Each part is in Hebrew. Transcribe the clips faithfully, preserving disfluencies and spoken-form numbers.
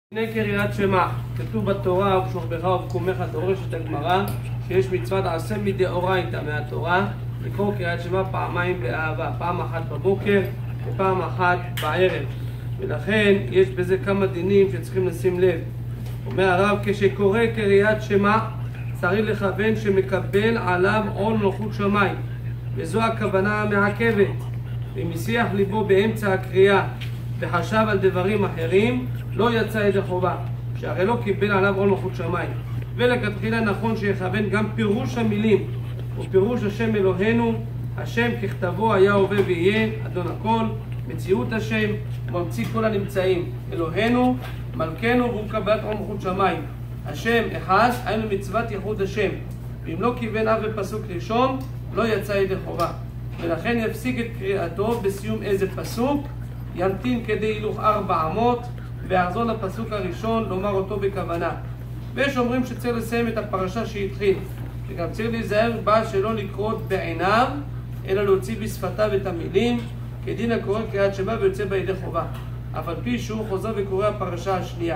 הנה קריאת שמע, כתוב בתורה ובשוכבך ובקומך דורשת הגמרא שיש מצוות עשה מדאורייתא מהתורה לקרוא קריאת שמע פעמיים באהבה, פעם אחת בבוקר ופעם אחת בערב, ולכן יש בזה כמה דינים שצריכים לשים לב. אומר הרב, כשקורא קריאת שמע צריך לכוון שמקבל עליו עול מלכות שמיים, וזו הכוונה המעכבת. אם השיח ליבו באמצע הקריאה וחשב על דברים אחרים, לא יצא ידי חובה, שהרי לא קיבל עליו עול מלכות שמיים. ולכתחילה נכון שיכוון גם פירוש המילים ופירוש השם אלוהינו, השם ככתבו היה הווה ויהיה, אדון הכל, מציאות השם, ממציא כל הנמצאים, אלוהינו, מלכנו, והוא קבלת עול מלכות שמיים. השם אחד, היינו מצוות ייחוד השם, ואם לא כיוון אף בפסוק ראשון, לא יצא ידי חובה. ולכן יפסיק את קריאתו בסיום איזה פסוק, ימתין כדי הילוך ארבע אמות, ויחזור לפסוק הראשון לומר אותו בכוונה. ויש אומרים שצריך לסיים את הפרשה שהתחיל, וגם צריך להיזהר בה שלא לקרות בעיניו, אלא להוציא בשפתיו את המילים, כדין הקורא קריאת שמע ויוצא בידי חובה, אף על פי שהוא חוזר וקורא הפרשה השנייה.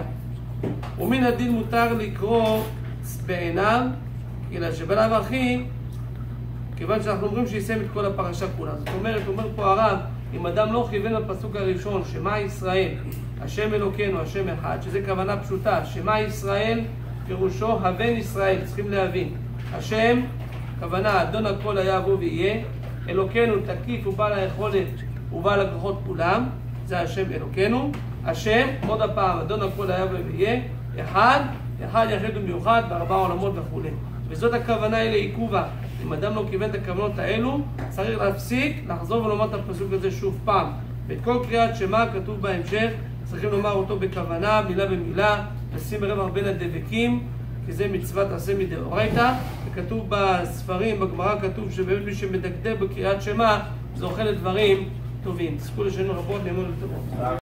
ומן הדין מותר לקרוא בעיניו, אלא שבלאו הכי, כיוון שאנחנו אומרים שיסיים את כל הפרשה כולה. זאת אומרת, אומר פה הרב, אם אדם לא כיוון לפסוק הראשון, שמע ישראל, השם אלוקינו, השם אחד, שזה כוונה פשוטה, שמע ישראל, פירושו הבן ישראל, צריכים להבין. השם, כוונה, אדון הכל היה בו ויהיה, אלוקינו תקיף ובעל היכולת ובעל הכוחות כולם, זה השם אלוקינו. השם, עוד הפעם, אדון הכל היה בו ויהיה, אחד, אחד יחיד ומיוחד, בארבע עולמות וכו'. וזאת הכוונה אלה עיכובה. אם אדם לא כיוון את הכוונות האלו, צריך להפסיק, לחזור ולומר את הפסוק הזה שוב פעם. ואת כל קריאת שמע כתוב בהמשך, צריכים לומר אותו בכוונה, מילה במילה, לשים רווח בין הדבקים, כי זה מצוות עשה מדאורייתא. וכתוב בספרים, בגמרא כתוב שבאמת מי שמדקדק בקריאת שמע, זוכה לדברים טובים. תזכו לשנים רבות, נאמון לטובות.